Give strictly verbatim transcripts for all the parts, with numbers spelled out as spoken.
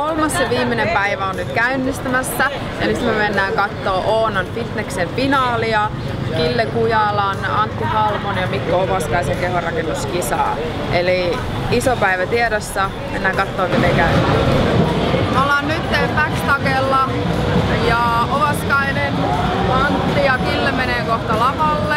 kolmas ja viimeinen päivä on nyt käynnistämässä. Ja nyt me mennään kattoo Oonan Fitneksen finaalia. Kille Kujalan, Antti Halmon ja Mikko Ovaskaisen kehonrakennuskisaa. Eli iso päivä tiedossa. Mennään kattoo miten käy. Me ollaan nyt backstagella ja Ovaskainen, Antti ja Kille menee kohta lavalle.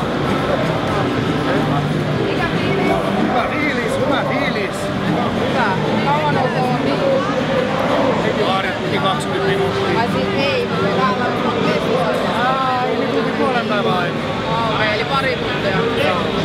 Mikä fiilis? Hyvä fiilis, hyvä fiilis. Hyvä. Kauan on tuotiin? Harjoitettiin kaksikymmentä minuuttia. Ai siis ei, mutta me täällä on keskustelua. Aa, yli tunti puolen päivän aina. Okei, eli pari tuntia.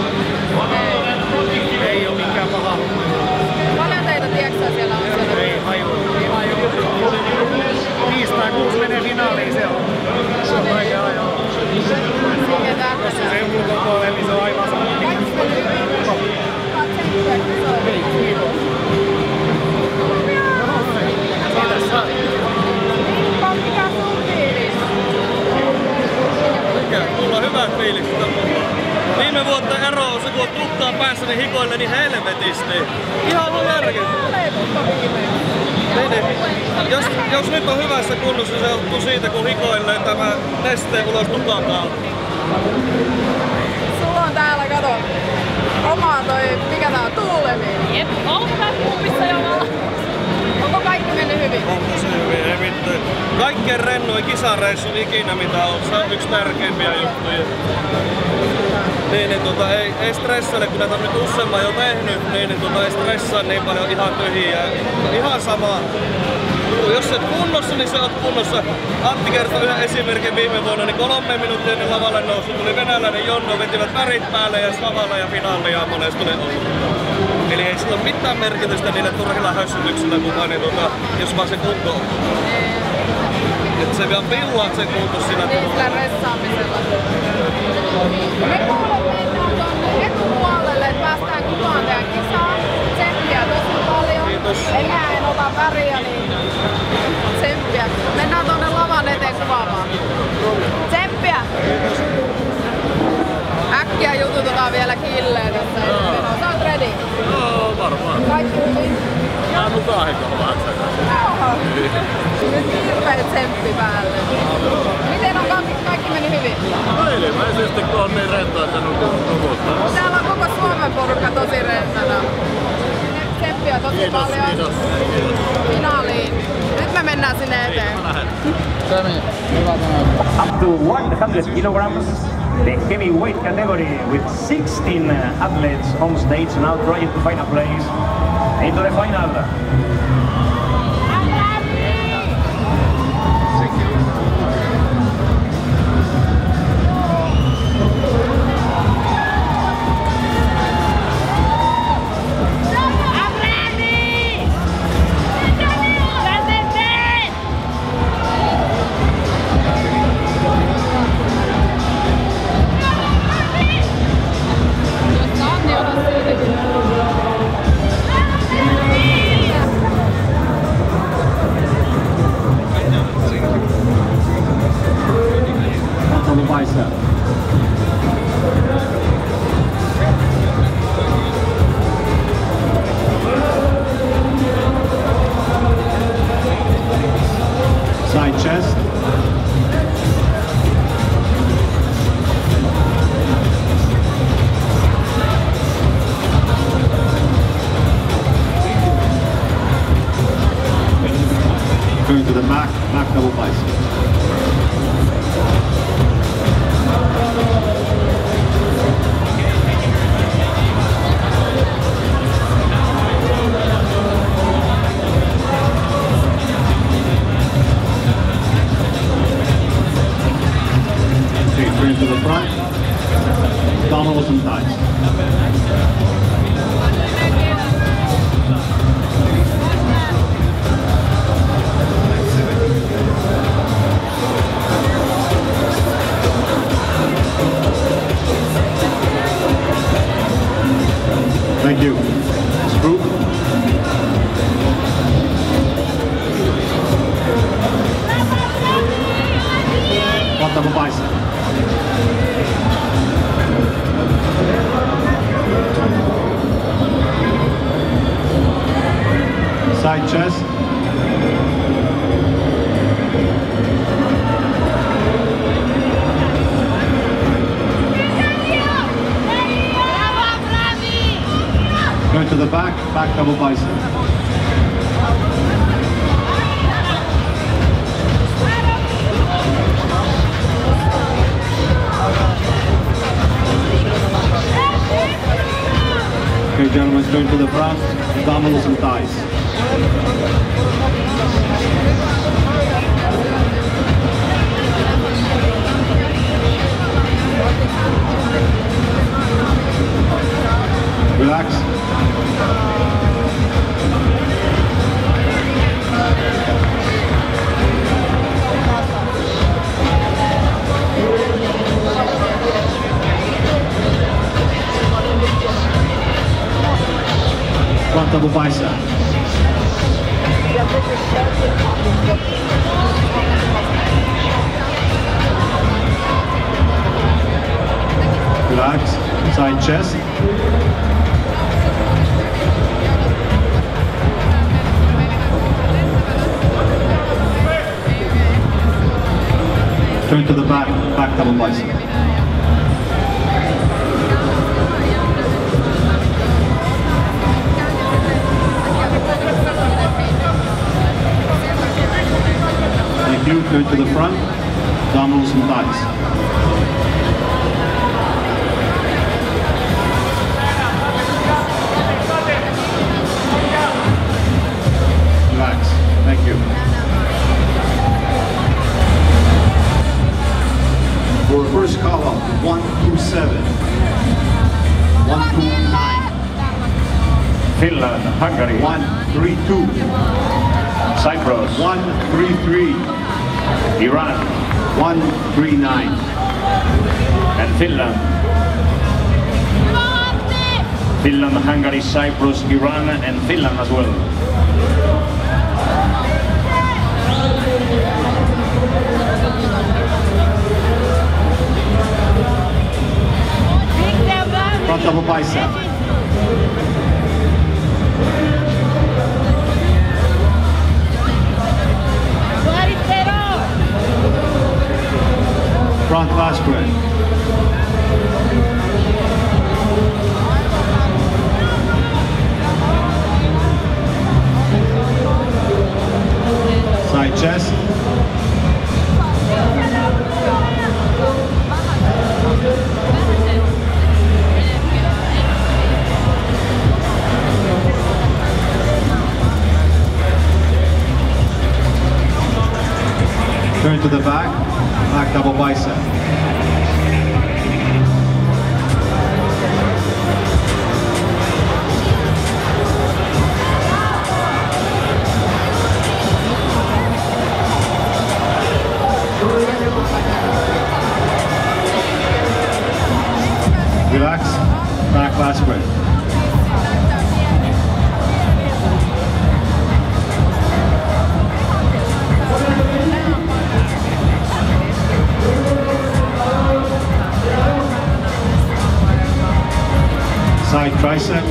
Ei, ei oo mikään paha. Paljon teitä tieksää siellä on siellä? Ei haju. Ei haju. Viisi tai kuusi menee finaaliin se on. Se on vaikea ajoa. Jos se ulkopuolelle, niin se on aivan sama. Kaikki on hyvin. Katseikkiä kisoja. Ei, kiitos. Kiitos. Mikko, mikä sun fiilis? Mikä? Mulla on hyvät fiilikset. Viime vuotta ero on se, kun on tukkaa päässä, niin hikoille niin helvetisti. Ihan mun järkeä. Niin, niin. Jos, jos nyt on hyvässä kunnossa, se johtuu siitä, kun hikoilee tämä nesteen ulos tukan kautta. Sulla on täällä, kato, oma toi, mikä tää on, tuulemi. Jep, onko tää kuumissa jo vaan? Onko kaikki mennyt hyvin? On tosi hyvin, ei vittu. Kaikkein rennoin kisareissu ikinä mitä on, se on yksi tärkeimpiä juttuja. Niin, niin tota, ei, ei stressaile, kun näitä on nyt useamman jo tehnyt, niin, niin tota, ei stressaa niin paljon ihan tyhjiä. Ihan sama. Jos et kunnossa, niin sä oot kunnossa. Antti kertoi yhden esimerkin viime vuonna, niin kolme minuuttia ennen lavalle nousu tuli venäläinen Jonno, vetivät värit päälle ja lavalla ja finaalia ja monesti oli ollut. Eli ei sillä ole mitään merkitystä niille turhilla hössytyksillä, kun vaan, niin, tota, jos vaan se kunto on. Et se vielä pillaat sen kunto siinä. Ei sillä ressaamisella. Me kuulemme, että on tuonne etupuolelle, että päästään kuvaan teidän kisaan. Tsemppiä tosi paljon. Kiitos. Enää en ota väriä, niin tsemppiä. Mennään tuonne lavan eteen kuvaamaan. Tsemppiä! Äkkiä jututetaan vielä Killeen tässä. Sä oot ready? Joo, varmaan. Kaikki hyvin? Mä oon mukaan heikolla. Jaha. Nyt hirveä tsemppi päälle. Miten on kaikki, kaikki meni hyvin? No ilmeisesti kun on niin rentoa, että nukuttaa. Täällä on koko Suomen porukka tosi rentana. Tsemppiä tosi Kiitos, paljon. kiitos, kiitos. Finaaliin. Nyt me mennään sinne eteen. Up to one hundred kilograms, the heavyweight category with sixteen athletes on stage now trying to find a place into the final. Side chest. Going to the back, back double bicep. Turn to the front, abdominals and thighs. Thank you. Screw. One double bicep. Side chest. Going to the back, back double bicep. Okay, gentlemen, going to the front, abdominals and thighs. Relax. Front double bicep. Relax. Side chest. Turn to the back, back double bicep. Thank you. Turn to the front, abdominals and thighs. Relax. Thank you. For first call up, one two seven, one two nine, Finland, Hungary, one three two, Cyprus, one three three, Iran, one three nine, and Finland. Finland, Hungary, Cyprus, Iran, and Finland as well. front double bicep. Front fast spread. Side chest. Turn to the back, back double bicep. Relax, back fast spread. Side tricep.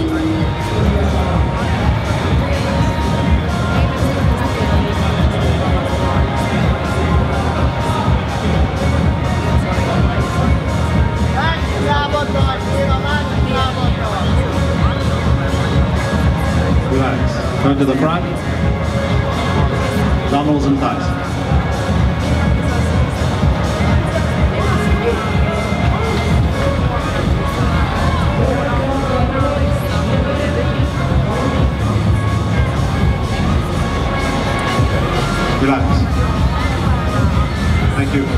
Relax. Turn to the front. Abdominals and thighs. Relax. Thank you.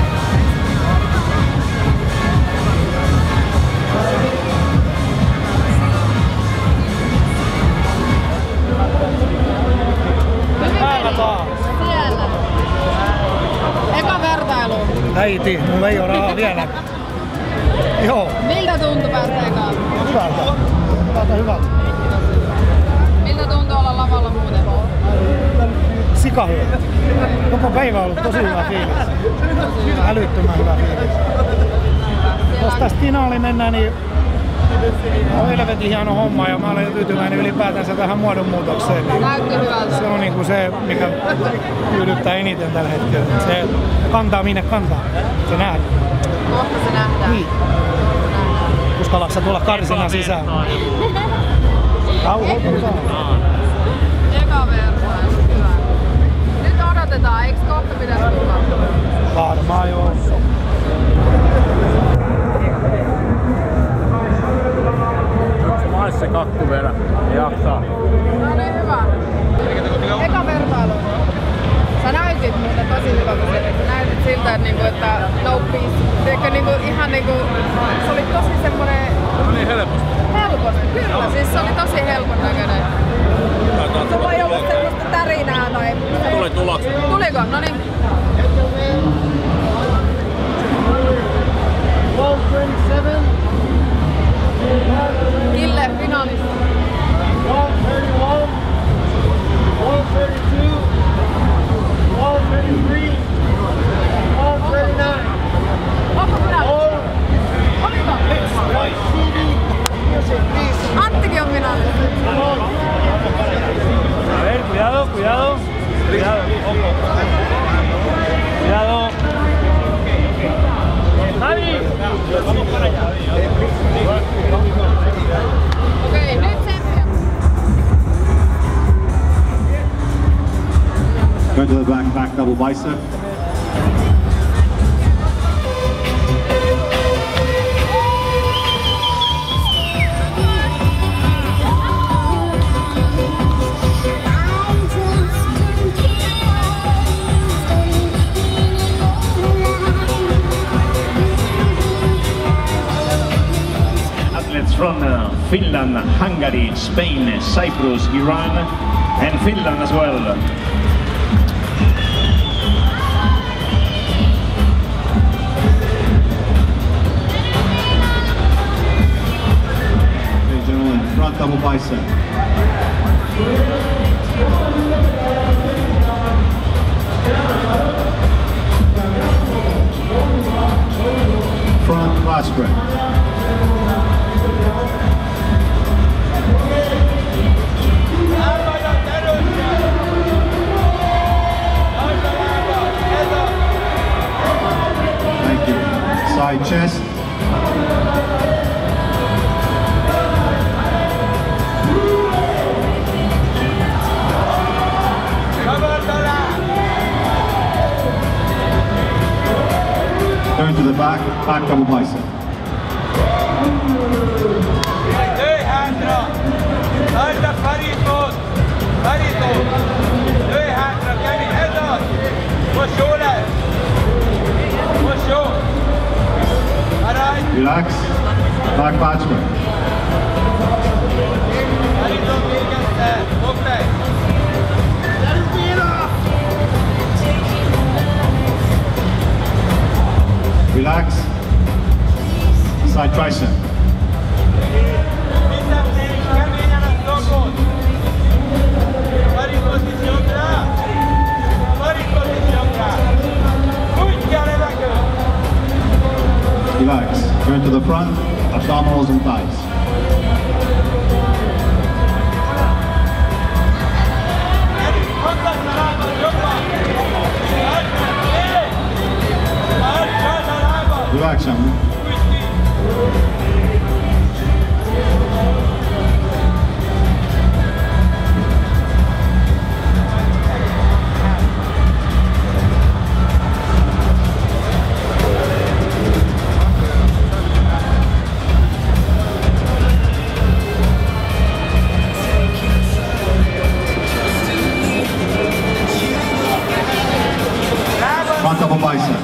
Siellä. Eka vertailu. Äiti, mulla ei ole rahaa vielä. Joo. Miltä tuntui päästä ekaan? Hyvältä. Hyvältä, hyvältä. Miltä tuntui olla lavalla muuten? Sika hyvä. Koko päivä on ollut tosi hyvä fiilis. Älyttömän hyvä fiilis. Jos tästä finaaliin mennään, niin on helvetin hieno homma ja mä olen tyytyväinen ylipäätänsä tähän muodonmuutokseen. Niin se on niin kuin se, mikä tyydyttää eniten tällä hetkellä. Se kantaa minne kantaa. Se nähdään. Kohta se nähdään. Niin. Uskallatko sä tulla karsinaan sisään? Rauhoitutaan. Eka vertailu, hyvä. Nyt odotetaan, eikö kohta pitäisi tulla? Varmaan joo. Se kakku verran. Jaksaa. No niin, hyvä. Eka vertailu. Sä näytit muuten tosi hyvältä siltä. Sä näytit siltä, että, niinku, että no peace. Teekö niinku, ihan niinku, se oli tosi semmonen... No niin helposti. Helposti, kyllä. Siis se oli tosi helpon näköinen. Sulla ei ollut semmoista tärinää tai... Tuli tulokset. Tuliko? No niin. Kille finaalissa. one thirty-one, one thirty-two, one thirty-three, one thirty-nine. Onko finaalissa? Oliko? Anttikin on finaalissa. A ver, cuidado, cuidado. Cuidado. Cuidado. Javi. Vamos para allá. Okei, nyt tsemppiä. Go to the back, back double bicep. Athletes from uh, Finland, Hungary, Spain, Cyprus, Iran, and Finland as well. Ladies and gentlemen, front double bicep. Front quad spread. Thank you. Side chest. Turn to the back, back double bicep. Relax, back quad spread. Relax, side tricep. Relax, turn to the front, abdominals and thighs. Relax, gentlemen. Front double bicep.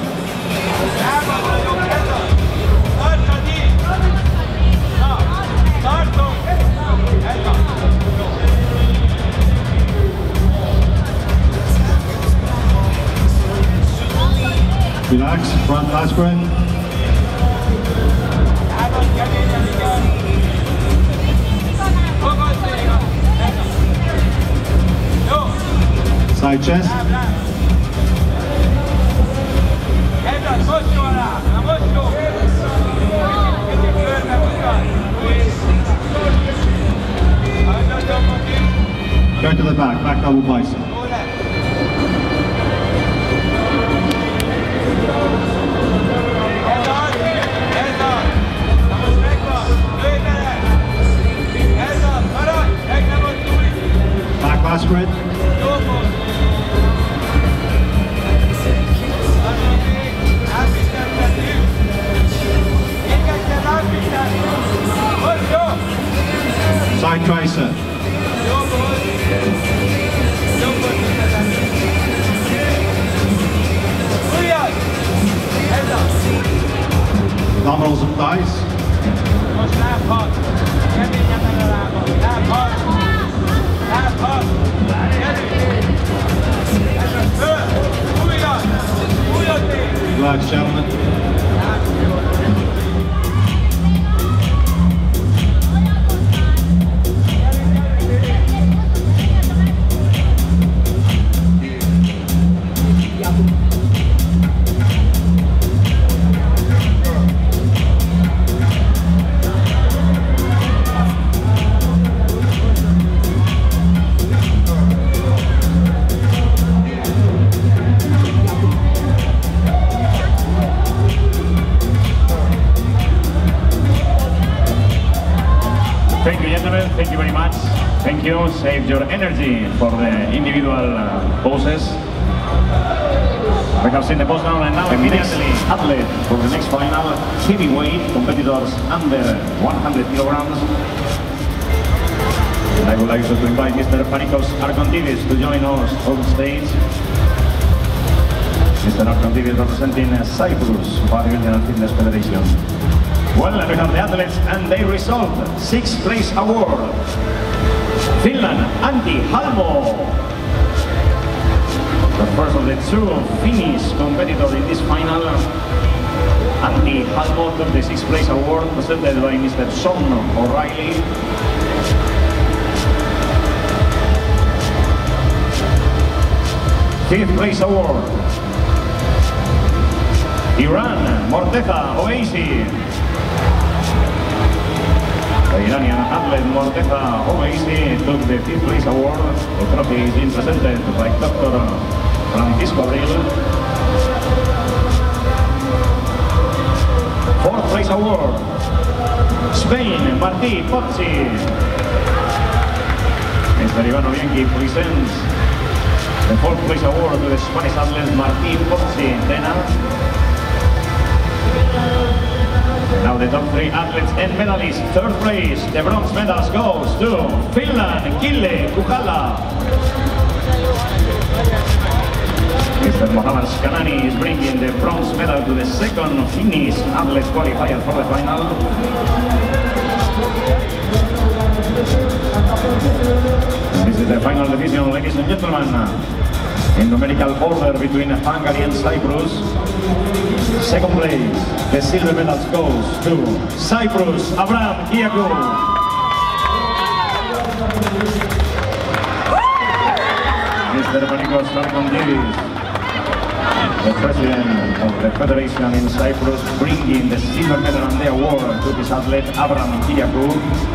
Relax, front lat spread. Side chest. Turn to the back, back double bicep. Mike Tyson. Domino's op Thijs. Glad gentlemen. Thank you, gentlemen. Thank you very much. Thank you. Save your energy for the individual uh, poses. We have seen the pose now, and now immediately athlete for the next final, heavyweight competitors under one hundred kilograms. And I would like to invite Mister Panicos Arkontivis to join us on stage. Mister Arkontivis representing Cyprus Bodybuilding and Fitness Federation. Well, we have the athletes and they resolved sixth place award. Finland, Antti Halmo. The first of the two Finnish competitors in this final. Antti Halmo took the sixth place award presented by Mister Sean O'Reilly. Fifth place award. Iran, Morteza Oveisi. The Iranian athlete Morteza Oveisi took the fifth place award. The trophy is being presented by Doctor Francisco Abril. Fourth place award. Spain, Martí Pozzi. Mister Ivano Bianchi presents the fourth place award to the Spanish athlete Martí Pozzi Tena. Now the top three athletes and medalists. Third place, the bronze medals goes to Finland, Ville Kuhala. Mister Mohammad Skanani is bringing the bronze medal to the second Finnish athlete qualifier for the final. This is the final division, ladies and gentlemen, in numerical order between Hungary and Cyprus. Second place, the silver medals goes to Cyprus, Abraham Kiakou. Mister Panicos Arkontivis, the president of the federation in Cyprus, bringing the silver medal and the award to his athlete Abraham Kiakou.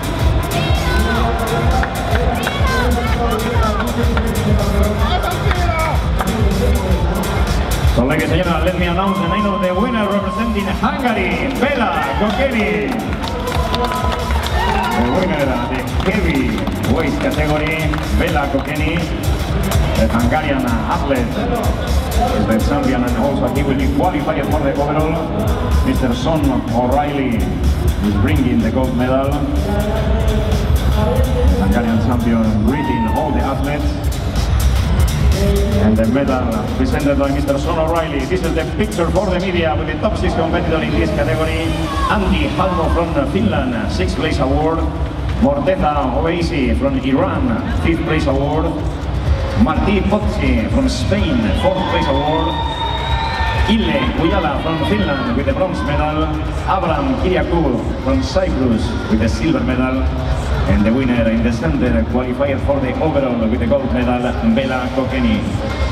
So, ladies and gentlemen, let me announce the name of the winner representing Hungary, Bela Kokeni. The winner of the heavyweight category, Bela Kokeni, the Hungarian athlete, is the champion, and also he will be qualified for the overall. Mister Sean O'Reilly is bringing the gold medal. Hungarian champion greeting all the athletes. And the medal presented by Mister Sean O'Reilly. This is the picture for the media with the top six competitor in this category. Antti Halmo from Finland, sixth place award. Morteza Oveisi from Iran, fifth place award. Martí Pozzi from Spain, fourth place award. Ville Kuhala from Finland with the bronze medal. Abraham Kiakou from Cyprus with the silver medal. And the winner in the center, qualifier for the overall with the gold medal, Bela Kokeni.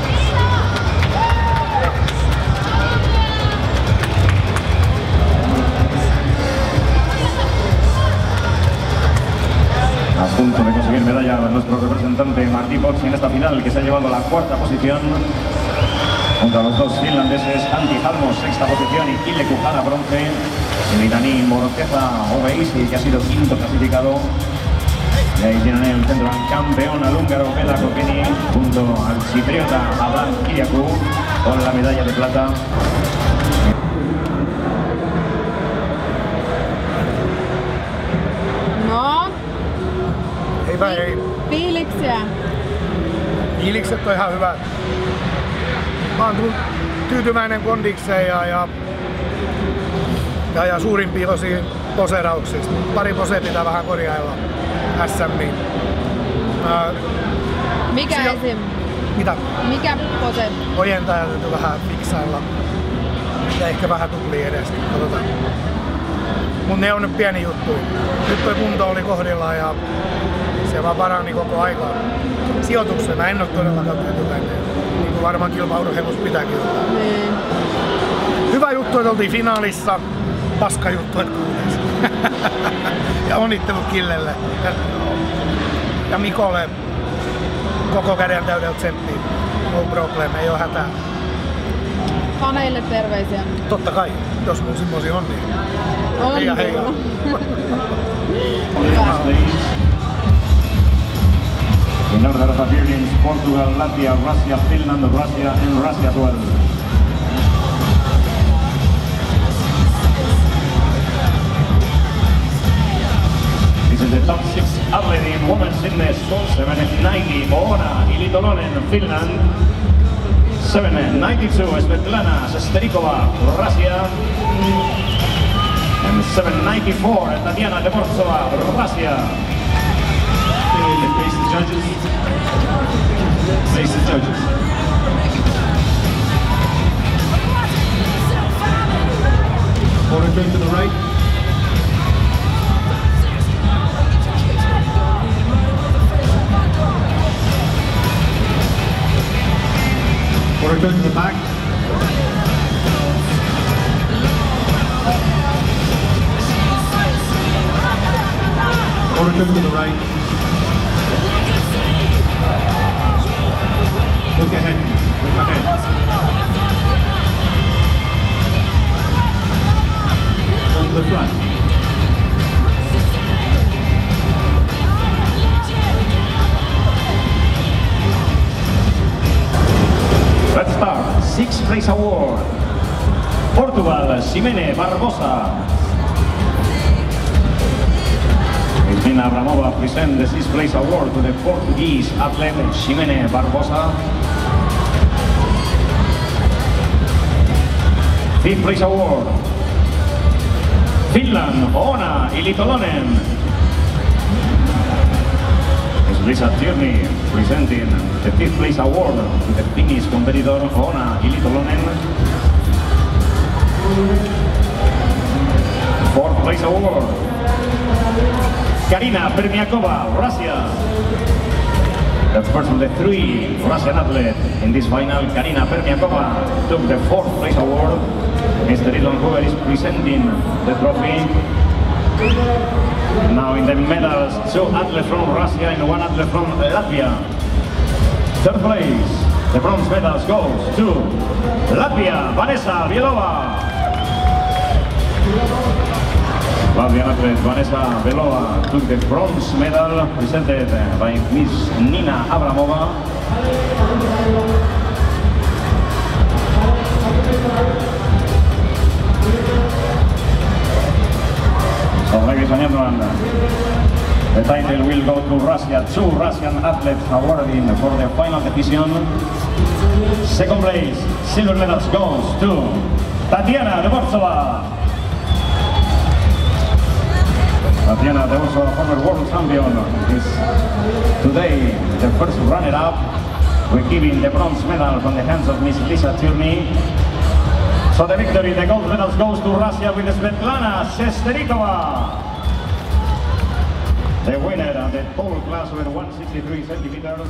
A punto de conseguir medalla nuestro representante Martí Pozzi en esta final, que se ha llevado a la cuarta posición. Junto a los dos finlandeses, Antti Halmo, sexta posición, y Ville Kuhala, bronce. El iraní Morteza Oveisi, que ha sido quinto clasificado. Y ahí tienen el centro al campeón, al húngaro Bela Kokeni, junto al chipriota Abraham Kiakou, con la medalla de plata. No. Eipä ei. Fiiliksiä? Fiilikset on ihan hyvät. Mä oon tyytyväinen kondikseen ja, ja, ja, ja suurimpiin osiin poserauksista. Pari posea pitää vähän korjailla S M:iin. Ää, Mikä sijo- esim? Mitä? Mikä pose? Ojentaja täytyy vähän fiksailla. Ja ehkä vähän tuplia edestä. Katsotaan. Mut ne on nyt pieni juttu. Nyt toi kunto oli kohdillaan ja se vaan parani koko aikaa. Sijoituksena en oo todellakaan tyytyväinen. Niin kuin varmaan kilpaurheilussa pitääkin olla. Niin. Hyvä juttu, että oltiin finaalissa. Paska juttu, että kuudes. Ja onnittelut Killelle. Ja, ja Mikolle koko käden täydellä tsemppiä. No problem, ei oo hätää. Faneille terveisiä. Totta kai, jos mun semmosia on niin. On Heija, heija. kyllä. In order of appearance, Portugal, Latvia, Russia, Finland, Russia and Russia as well. This is the top six athlete in women's fitness. seven ninety, Oona Ilitolonen, Finland. seven ninety-two, Svetlana Sesterikova, Russia. And seven ninety-four, Tatiana Devortsova, Russia. Face the judges. Face the judges. Quarter turn to the right. Quarter turn to the back. Quarter turn to the right. Look ahead. Look ahead. Turn to the front. Let's start. Sixth place award. Portugal, Ximene Barbosa. Cristina Abramova presents the sixth place award to the Portuguese athlete Ximene Barbosa. Fifth place award. Finland, Oona Ilitolonen. It's Lisa Tierney presenting the fifth place award to the Finnish competitor Oona Ilitolonen. Fourth place award. Karina Permiakova, Russia. The first of the three Russian athletes in this final, Karina Permiakova, took the fourth place award. Mister Elon Hoover is presenting the trophy. Now in the medals, two athletes from Russia and one athlete from Latvia. Third place, the bronze medals goes to Latvia, Vanessa Bielova. Latvian athlete Vanessa Belova took the bronze medal presented by Miss Nina Abramova. So ladies and gentlemen, the title will go to Russia. Two Russian athletes awarding for the final division. Second place, silver medals goes to Tatiana Devortsova. Tatiana Devortsova, former world champion, is today the first runner-up, receiving the bronze medal from the hands of Miss Lisa Tierney. So the victory, the gold medals goes to Russia with Svetlana Sesterikova. The winner of the tall class over one sixty-three centimeters.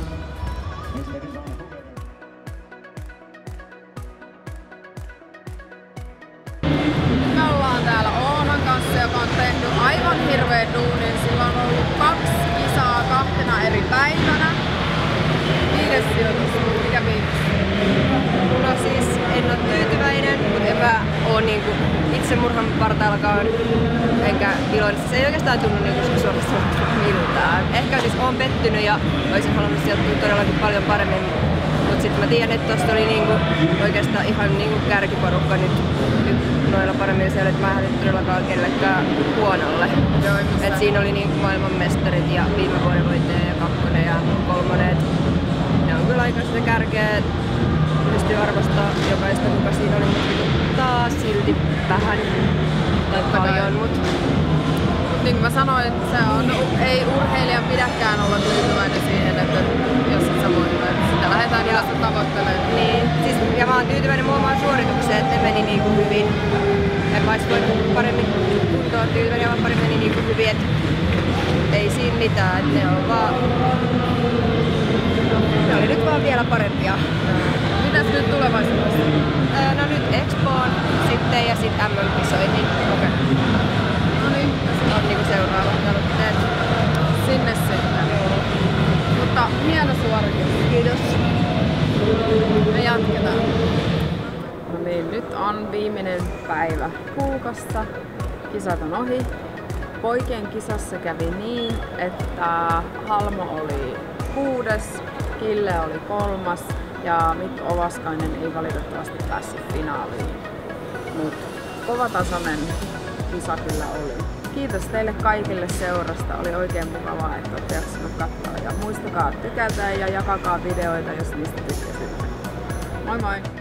Me ollaan täällä Oonan kanssa, joka on tehnyt aivan hirveän duunin. Sillä on ollut kaksi kisaa kahtena eri päivänä. Viides sijoitus, mikä viides? No siis en ole tyytyväinen, mutta enpä oo niinku itsemurhan partaillakaan enkä iloinen. Se ei oikeastaan tunnu niinku suorastaan miltään. Ehkä siis oon pettynyt ja olisin halunnut sijoittua todellakin paljon paremmin. Mut sit mä tiedän, että tosta oli niinku oikeastaan ihan niinku kärkiporukka nyt, nyt noilla paremmin se, että mä en hälyt todellakaan kellekään huonolle. Joo, et siinä oli niin maailmanmestarit ja viime vuoden voittaja ja kakkonen ja kolmonen. Et ne on kyllä aika sitä kärkeä. Pystyy arvostaa jokaista, kuka siinä oli, mutta taas silti vähän tai paljon. Mut niin kuin mä sanoin, että se on, ei urheilijan pidäkään olla tyytyväinen siihen, että jos et sä voit, sitä lähdetään yleensä tavoittelemaan. Niin, siis, ja mä oon tyytyväinen mun omaan suoritukseen, että ne meni niinku hyvin. En mä ois voinut paremmin kuntoon tyytyväinen, vaan paremmin meni niinku hyvin, et ei siinä mitään, että ne on vaan... Ne oli nyt vaan vielä parempia. Mitäs nyt tulevaisuudessa? Öö, no nyt Expoon sitten ja sit M M-kisoihin. Okei. No niin. On niinku seuraavat tavoitteet. Sinne sitten. Mutta hieno suoritus. Kiitos. Me jatketaan. No niin, nyt on viimeinen päivä Puukassa. Kisat on ohi. Poikien kisassa kävi niin, että Halmo oli kuudes, Kille oli kolmas ja Mikko Ovaskainen ei valitettavasti päässyt finaaliin. Mut kovatasoinen kisa kyllä oli. Kiitos teille kaikille seurasta, oli oikein mukavaa, että olette jaksanut katsoa. Ja muistakaa tykätä ja jakakaa videoita, jos niistä tykkäsitte. Moi moi!